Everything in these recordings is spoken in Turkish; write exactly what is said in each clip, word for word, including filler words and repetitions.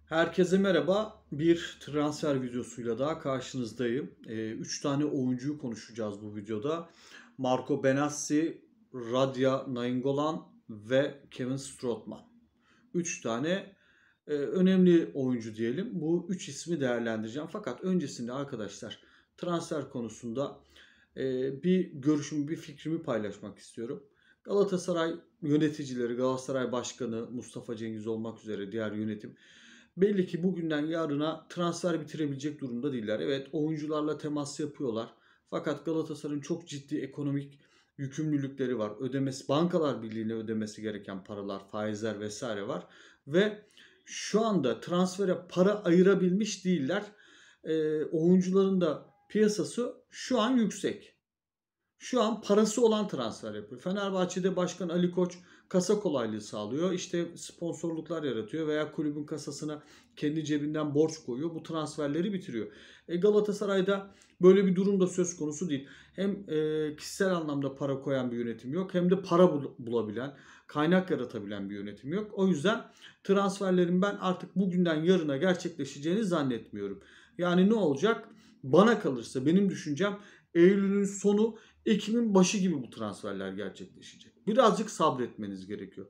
Herkese merhaba. Bir transfer videosuyla daha karşınızdayım. Ee, üç tane oyuncuyu konuşacağız bu videoda. Marco Benassi, Radja Nainggolan ve Kevin Strootman. Üç tane e, önemli oyuncu diyelim. Bu üç ismi değerlendireceğim. Fakat öncesinde arkadaşlar transfer konusunda e, bir görüşümü, bir fikrimi paylaşmak istiyorum. Galatasaray yöneticileri, Galatasaray Başkanı Mustafa Cengiz olmak üzere diğer yönetim belli ki bugünden yarına transfer bitirebilecek durumda değiller. Evet, oyuncularla temas yapıyorlar. Fakat Galatasaray'ın çok ciddi ekonomik yükümlülükleri var. Ödemesi, Bankalar Birliği'ne ödemesi gereken paralar, faizler vesaire var. Ve şu anda transfere para ayırabilmiş değiller. Ee, oyuncuların da piyasası şu an yüksek. Şu an parası olan transfer yapıyor. Fenerbahçe'de Başkan Ali Koç kasa kolaylığı sağlıyor. İşte sponsorluklar yaratıyor veya kulübün kasasına kendi cebinden borç koyuyor. Bu transferleri bitiriyor. E Galatasaray'da böyle bir durum da söz konusu değil. Hem e, kişisel anlamda para koyan bir yönetim yok, hem de para bulabilen, kaynak yaratabilen bir yönetim yok. O yüzden transferlerin ben artık bugünden yarına gerçekleşeceğini zannetmiyorum. Yani ne olacak? Bana kalırsa benim düşüncem Eylül'ün sonu, Ekim'in başı gibi bu transferler gerçekleşecek. Birazcık sabretmeniz gerekiyor.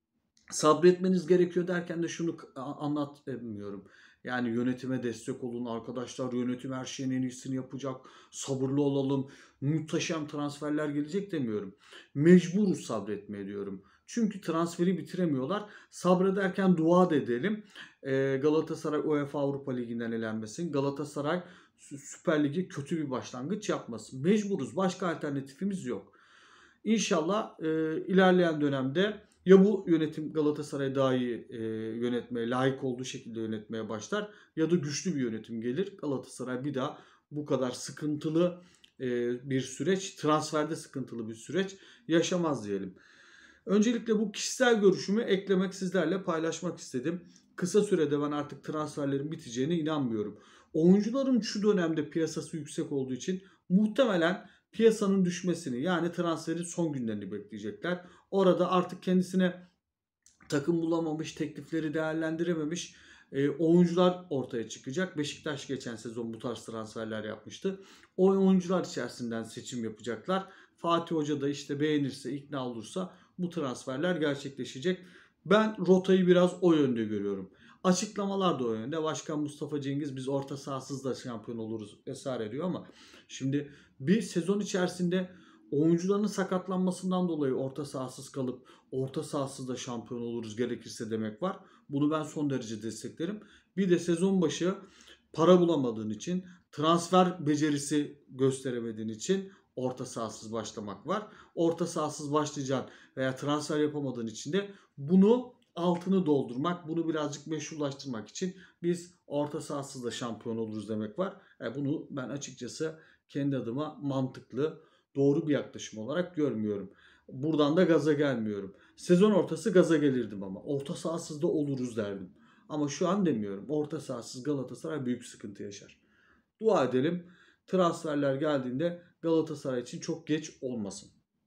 Sabretmeniz gerekiyor derken de şunu anlatmıyorum. Yani yönetime destek olun arkadaşlar. Yönetim her şeyin en iyisini yapacak. Sabırlı olalım. Muhteşem transferler gelecek demiyorum. Mecburuz sabretmeye diyorum. Çünkü transferi bitiremiyorlar. Sabrederken dua da edelim. Galatasaray UEFA Avrupa Ligi'nden elenmesin. Galatasaray Süper Lig'e kötü bir başlangıç yapmasın. Mecburuz. Başka alternatifimiz yok. İnşallah e, ilerleyen dönemde ya bu yönetim Galatasaray'ı daha iyi e, yönetmeye, layık olduğu şekilde yönetmeye başlar, ya da güçlü bir yönetim gelir. Galatasaray bir daha bu kadar sıkıntılı e, bir süreç, transferde sıkıntılı bir süreç yaşamaz diyelim. Öncelikle bu kişisel görüşümü eklemek, sizlerle paylaşmak istedim. Kısa sürede ben artık transferlerin biteceğine inanmıyorum. Oyuncuların şu dönemde piyasası yüksek olduğu için muhtemelen piyasanın düşmesini, yani transferin son günlerini bekleyecekler. Orada artık kendisine takım bulamamış, teklifleri değerlendirememiş e, oyuncular ortaya çıkacak. Beşiktaş geçen sezon bu tarz transferler yapmıştı. O oyuncular içerisinden seçim yapacaklar. Fatih Hoca da işte beğenirse, ikna olursa bu transferler gerçekleşecek. Ben rotayı biraz o yönde görüyorum. Açıklamalar da o yönde. Başkan Mustafa Cengiz biz orta sahasız da şampiyon oluruz vesaire diyor ama şimdi bir sezon içerisinde oyuncuların sakatlanmasından dolayı orta sahasız kalıp orta sahasız da şampiyon oluruz gerekirse demek var. Bunu ben son derece desteklerim. Bir de sezon başı para bulamadığın için, transfer becerisi gösteremediğin için orta sahasız başlamak var. Orta sahasız başlayacağın veya transfer yapamadığın için de bunu altını doldurmak, bunu birazcık meşrulaştırmak için biz orta sahasız da şampiyon oluruz demek var. Yani bunu ben açıkçası kendi adıma mantıklı, doğru bir yaklaşım olarak görmüyorum. Buradan da gaza gelmiyorum. Sezon ortası gaza gelirdim ama orta sahasız da oluruz derdim. Ama şu an demiyorum. Orta sahasız Galatasaray büyük sıkıntı yaşar. Dua edelim transferler geldiğinde Galatasaray için çok geç olmasın.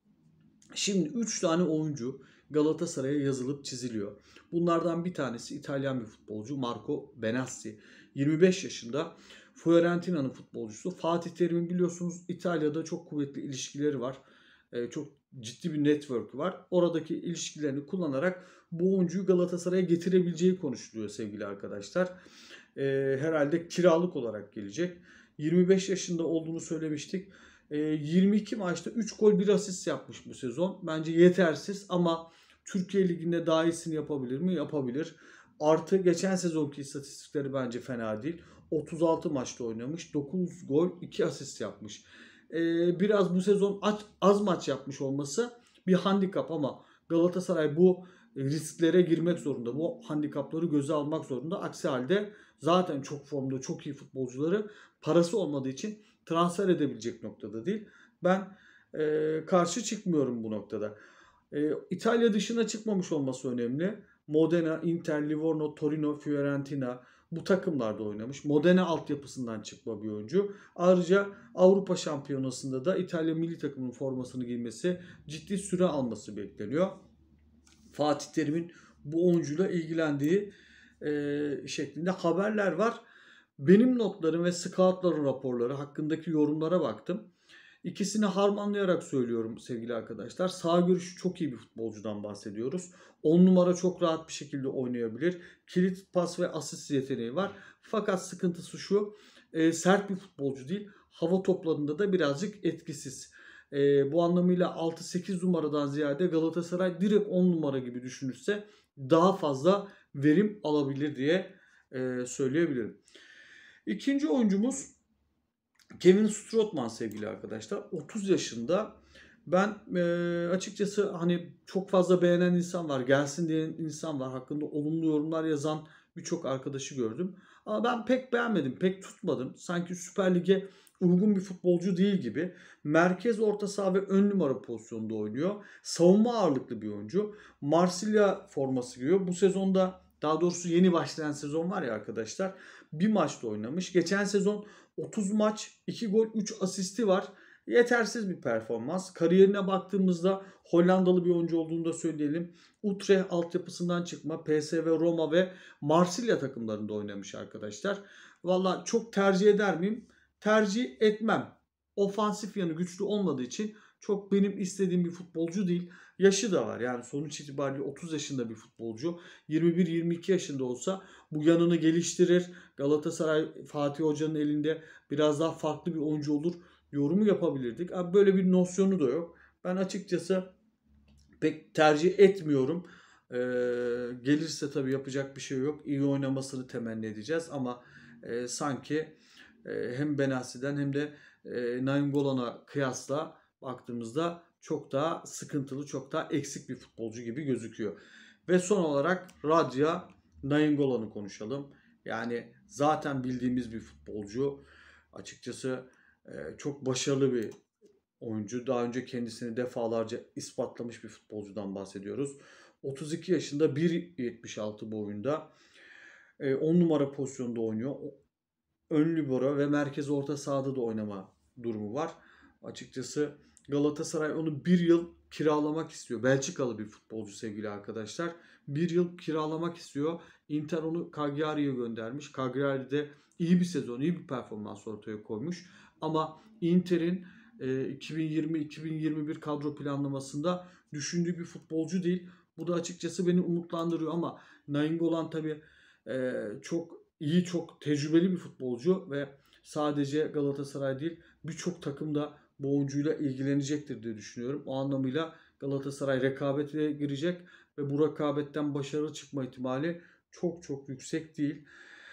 Şimdi üç tane oyuncu Galatasaray'a yazılıp çiziliyor. Bunlardan bir tanesi İtalyan bir futbolcu, Marco Benassi. yirmi beş yaşında, Fiorentina'nın futbolcusu. Fatih Terim'in biliyorsunuz İtalya'da çok kuvvetli ilişkileri var. Ee, çok ciddi bir network var. Oradaki ilişkilerini kullanarak bu oyuncuyu Galatasaray'a getirebileceği konuşuluyor sevgili arkadaşlar. Ee, herhalde kiralık olarak gelecek. yirmi beş yaşında olduğunu söylemiştik. yirmi iki maçta üç gol bir asist yapmış bu sezon. Bence yetersiz ama Türkiye Ligi'nde daha iyisini yapabilir mi? Yapabilir. Artı geçen sezonki istatistikleri bence fena değil. otuz altı maçta oynamış. dokuz gol iki asist yapmış. Ee, biraz bu sezon az maç yapmış olması bir handikap ama Galatasaray bu risklere girmek zorunda. Bu handikapları göze almak zorunda. Aksi halde zaten çok formda, çok iyi futbolcuları parası olmadığı için transfer edebilecek noktada değil. Ben e, karşı çıkmıyorum bu noktada. E, İtalya dışına çıkmamış olması önemli. Modena, Inter, Livorno, Torino, Fiorentina bu takımlarda oynamış. Modena altyapısından çıkma bir oyuncu. Ayrıca Avrupa Şampiyonası'nda da İtalya milli takımının formasını giymesi, ciddi süre alması bekleniyor. Fatih Terim'in bu oyuncuyla ilgilendiği e, şeklinde haberler var. Benim notlarım ve scoutların raporları hakkındaki yorumlara baktım. İkisini harmanlayarak söylüyorum sevgili arkadaşlar. Sağ görüşü çok iyi bir futbolcudan bahsediyoruz. on numara çok rahat bir şekilde oynayabilir. Kilit pas ve asist yeteneği var. Fakat sıkıntısı şu. E, sert bir futbolcu değil. Hava toplarında da birazcık etkisiz. E, bu anlamıyla altı sekiz numaradan ziyade Galatasaray direkt on numara gibi düşünürse daha fazla verim alabilir diye e, söyleyebilirim. İkinci oyuncumuz Kevin Strootman sevgili arkadaşlar. otuz yaşında. Ben e, açıkçası hani çok fazla beğenen insan var. Gelsin diyen insan var. Hakkında olumlu yorumlar yazan birçok arkadaşı gördüm. Ama ben pek beğenmedim. Pek tutmadım. Sanki Süper Lig'e uygun bir futbolcu değil gibi. Merkez orta saha ve ön numara pozisyonunda oynuyor. Savunma ağırlıklı bir oyuncu. Marsilya forması giyiyor. Bu sezonda, daha doğrusu yeni başlayan sezon var ya arkadaşlar, bir maçta oynamış. Geçen sezon otuz maç, iki gol, üç asisti var. Yetersiz bir performans. Kariyerine baktığımızda Hollandalı bir oyuncu olduğunu da söyleyelim. Utrecht altyapısından çıkma P S V, Roma ve Marsilya takımlarında oynamış arkadaşlar. Valla çok tercih eder miyim? Tercih etmem. Ofansif yanı güçlü olmadığı için çok benim istediğim bir futbolcu değil. Yaşı da var. Yani sonuç itibariyle otuz yaşında bir futbolcu. yirmi bir yirmi iki yaşında olsa bu yanını geliştirir. Galatasaray Fatih Hoca'nın elinde biraz daha farklı bir oyuncu olur yorumu yapabilirdik. Abi böyle bir nosyonu da yok. Ben açıkçası pek tercih etmiyorum. Ee, gelirse tabii yapacak bir şey yok. İyi oynamasını temenni edeceğiz ama e, sanki e, hem Benassi'den hem de e, Nainggolan'a kıyasla baktığımızda çok daha sıkıntılı, çok daha eksik bir futbolcu gibi gözüküyor. Ve son olarak Radja Nainggolan'ı konuşalım. Yani zaten bildiğimiz bir futbolcu. Açıkçası e, çok başarılı bir oyuncu. Daha önce kendisini defalarca ispatlamış bir futbolcudan bahsediyoruz. otuz iki yaşında, bir yetmiş altı boyunda, on numara pozisyonda oynuyor. Ön libero ve merkez orta sahada da oynama durumu var. Açıkçası Galatasaray onu bir yıl kiralamak istiyor. Belçikalı bir futbolcu sevgili arkadaşlar. Bir yıl kiralamak istiyor. Inter onu Cagliari'ye göndermiş. Cagliari de iyi bir sezon, iyi bir performans ortaya koymuş. Ama Inter'in iki bin yirmi iki bin yirmi bir kadro planlamasında düşündüğü bir futbolcu değil. Bu da açıkçası beni umutlandırıyor ama Nainggolan tabii çok iyi, çok tecrübeli bir futbolcu ve sadece Galatasaray değil birçok takım da bu oyuncuyla ilgilenecektir diye düşünüyorum. O anlamıyla Galatasaray rekabete girecek ve bu rekabetten başarılı çıkma ihtimali çok çok yüksek değil.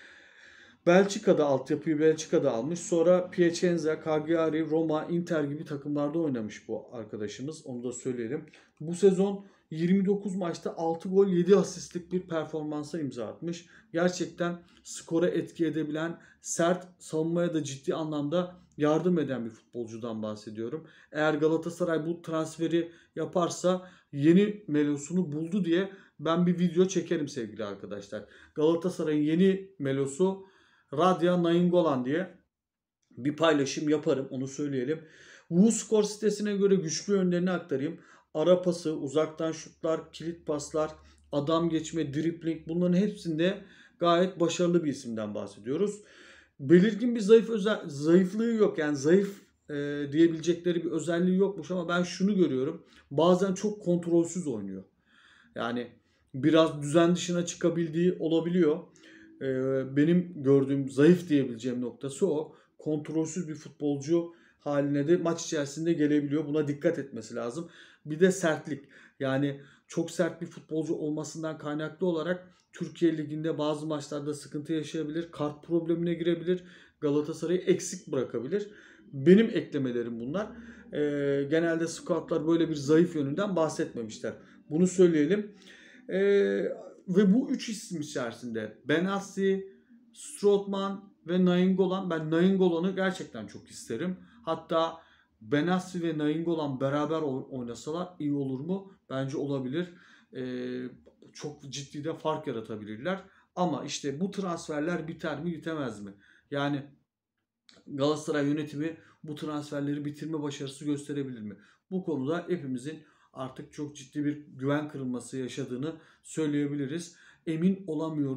Belçika'da altyapıyı Belçika'da almış. Sonra Piacenza, Cagliari, Roma, Inter gibi takımlarda oynamış bu arkadaşımız. Onu da söyleyelim. Bu sezon yirmi dokuz maçta altı gol yedi asistlik bir performansa imza atmış. Gerçekten skora etki edebilen, sert, savunmaya da ciddi anlamda yardım eden bir futbolcudan bahsediyorum. Eğer Galatasaray bu transferi yaparsa yeni melosunu buldu diye ben bir video çekerim sevgili arkadaşlar. Galatasaray'ın yeni melosu Radja Nainggolan diye bir paylaşım yaparım, onu söyleyelim. WhoScore sitesine göre güçlü yönlerini aktarayım. Ara pası, uzaktan şutlar, kilit paslar, adam geçme, dribling, bunların hepsinde gayet başarılı bir isimden bahsediyoruz. Belirgin bir zayıf özel, zayıflığı yok. Yani zayıf e, diyebilecekleri bir özelliği yokmuş ama ben şunu görüyorum. Bazen çok kontrolsüz oynuyor. Yani biraz düzen dışına çıkabildiği olabiliyor. E, benim gördüğüm zayıf diyebileceğim noktası o. Kontrolsüz bir futbolcu haline de maç içerisinde gelebiliyor. Buna dikkat etmesi lazım. Bir de sertlik. Yani çok sert bir futbolcu olmasından kaynaklı olarak Türkiye Ligi'nde bazı maçlarda sıkıntı yaşayabilir. Kart problemine girebilir. Galatasaray'ı eksik bırakabilir. Benim eklemelerim bunlar. Ee, genelde scoutlar böyle bir zayıf yönünden bahsetmemişler. Bunu söyleyelim. Ee, ve bu üç isim içerisinde Benassi, Strootman ve Nainggolan. Ben Nainggolan'ı gerçekten çok isterim. Hatta Benassi ve Nainggolan beraber oynasalar iyi olur mu? Bence olabilir. Ee, çok ciddi de fark yaratabilirler. Ama işte bu transferler biter mi bitemez mi? Yani Galatasaray yönetimi bu transferleri bitirme başarısı gösterebilir mi? Bu konuda hepimizin artık çok ciddi bir güven kırılması yaşadığını söyleyebiliriz. Emin olamıyoruz.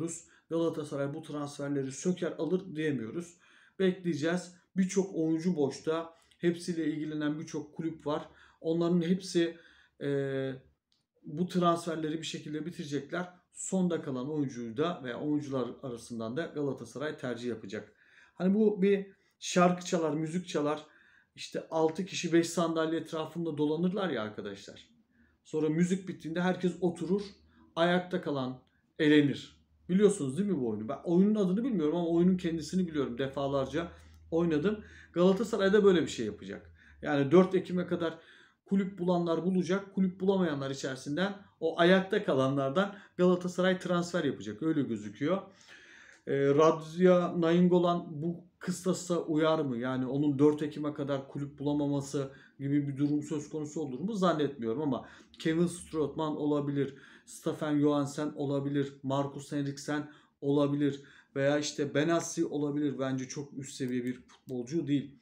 Galatasaray bu transferleri söker alır diyemiyoruz. Bekleyeceğiz. Birçok oyuncu boşta. Hepsiyle ilgilenen birçok kulüp var. Onların hepsi e, bu transferleri bir şekilde bitirecekler. Sonda kalan oyuncuyu da veya oyuncular arasından da Galatasaray tercih yapacak. Hani bu bir şarkı çalar, müzik çalar. İşte altı kişi beş sandalye etrafında dolanırlar ya arkadaşlar. Sonra müzik bittiğinde herkes oturur. Ayakta kalan elenir. Biliyorsunuz değil mi bu oyunu? Ben oyunun adını bilmiyorum ama oyunun kendisini biliyorum. Defalarca oynadım. Galatasaray'da böyle bir şey yapacak. Yani dört Ekim'e kadar kulüp bulanlar bulacak. Kulüp bulamayanlar içerisinden o ayakta kalanlardan Galatasaray transfer yapacak. Öyle gözüküyor. E, Radya Nainggolan bu kıstasa uyar mı? Yani onun dört Ekim'e kadar kulüp bulamaması gibi bir durum söz konusu olur mu zannetmiyorum ama Kevin Strootman olabilir, Stefan Johansen olabilir, Marcus Henriksen olabilir veya işte Benassi olabilir. Bence çok üst seviye bir futbolcu değil.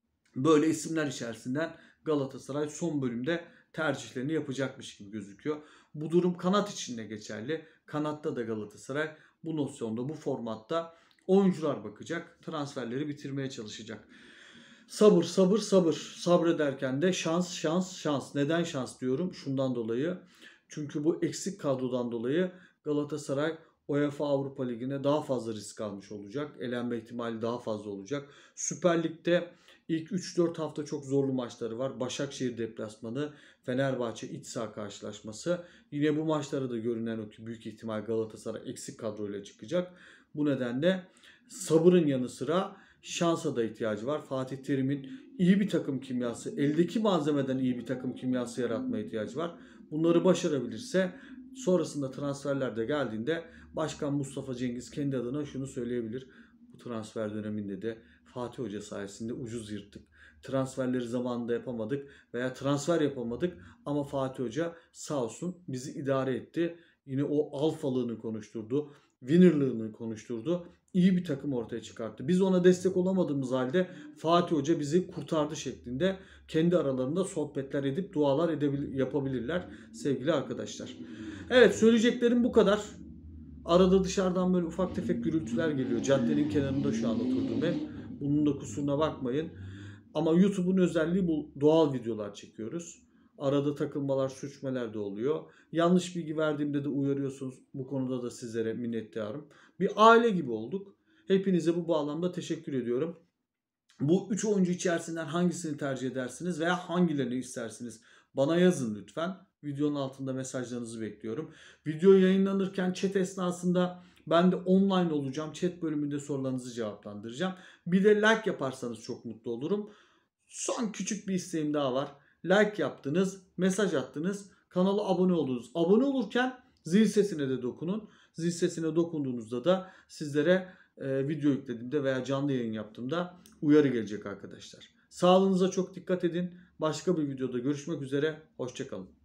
Böyle isimler içerisinden Galatasaray son bölümde tercihlerini yapacakmış gibi gözüküyor. Bu durum kanat için de geçerli. Kanatta da Galatasaray bu nosyonda, bu formatta oyuncular bakacak. Transferleri bitirmeye çalışacak. Sabır, sabır, sabır. Sabrederken de şans, şans, şans. Neden şans diyorum? Şundan dolayı. Çünkü bu eksik kadrodan dolayı Galatasaray UEFA Avrupa Ligi'ne daha fazla risk almış olacak. Elenme ihtimali daha fazla olacak. Süper Lig'de ilk üç dört hafta çok zorlu maçları var. Başakşehir deplasmanı, Fenerbahçe iç saha karşılaşması. Yine bu maçlara da görünen o ki büyük ihtimal Galatasaray eksik kadroyla çıkacak. Bu nedenle sabırın yanı sıra şansa da ihtiyacı var. Fatih Terim'in iyi bir takım kimyası, eldeki malzemeden iyi bir takım kimyası yaratmaya ihtiyacı var. Bunları başarabilirse sonrasında transferler de geldiğinde Başkan Mustafa Cengiz kendi adına şunu söyleyebilir. Bu transfer döneminde de Fatih Hoca sayesinde ucuz yırttık. Transferleri zamanında yapamadık veya transfer yapamadık ama Fatih Hoca sağ olsun bizi idare etti. Yine o alfalığını konuşturdu, winnerlığını konuşturdu. İyi bir takım ortaya çıkarttı. Biz ona destek olamadığımız halde Fatih Hoca bizi kurtardı şeklinde kendi aralarında sohbetler edip dualar edebilir, yapabilirler sevgili arkadaşlar. Evet, söyleyeceklerim bu kadar. Arada dışarıdan böyle ufak tefek gürültüler geliyor. Caddenin kenarında şu an oturduğum ev. Bunun da kusuruna bakmayın. Ama YouTube'un özelliği bu, doğal videolar çekiyoruz. Arada takılmalar, sürçmeler de oluyor. Yanlış bilgi verdiğimde de uyarıyorsunuz. Bu konuda da sizlere minnettarım. Bir aile gibi olduk. Hepinize bu bağlamda teşekkür ediyorum. Bu üç oyuncu içerisinden hangisini tercih edersiniz veya hangilerini istersiniz? Bana yazın lütfen. Videonun altında mesajlarınızı bekliyorum. Video yayınlanırken chat esnasında ben de online olacağım. Chat bölümünde sorularınızı cevaplandıracağım. Bir de like yaparsanız çok mutlu olurum. Son küçük bir isteğim daha var. Like yaptınız, mesaj attınız, kanala abone oldunuz. Abone olurken zil sesine de dokunun. Zil sesine dokunduğunuzda da sizlere e, video yüklediğimde veya canlı yayın yaptığımda uyarı gelecek arkadaşlar. Sağlığınıza çok dikkat edin. Başka bir videoda görüşmek üzere. Hoşça kalın.